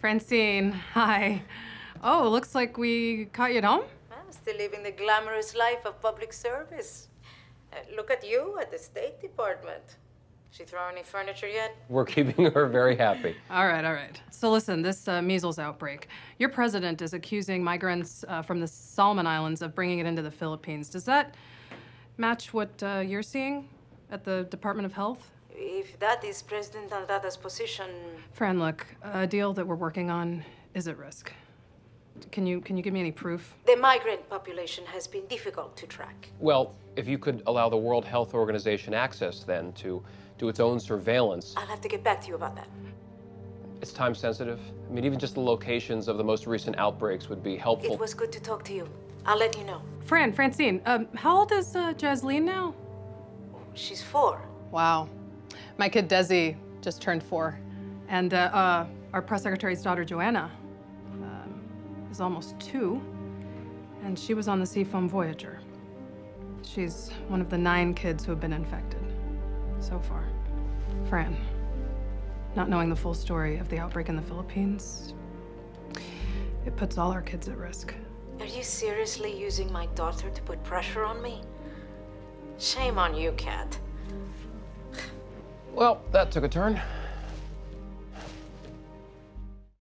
Francine, hi. Oh, looks like we caught you at home? I'm still living the glamorous life of public service. Look at you at the State Department. She throw any furniture yet? We're keeping her very happy. All right. So listen, this measles outbreak. Your president is accusing migrants from the Solomon Islands of bringing it into the Philippines. Does that match what you're seeing at the Department of Health? If that is President Aldada's position... Fran, look, a deal that we're working on is at risk. Can you give me any proof? The migrant population has been difficult to track. Well, if you could allow the World Health Organization access, then, to do its own surveillance. I'll have to get back to you about that. It's time sensitive. I mean, even just the locations of the most recent outbreaks would be helpful. It was good to talk to you. I'll let you know. Francine, how old is Jasleen now? She's 4. Wow. My kid Desi just turned 4. And our press secretary's daughter Joanna is almost 2. And she was on the Seafoam Voyager. She's one of the 9 kids who have been infected so far. Fran, not knowing the full story of the outbreak in the Philippines, it puts all our kids at risk. Are you seriously using my daughter to put pressure on me? Shame on you, Kat. Well, that took a turn.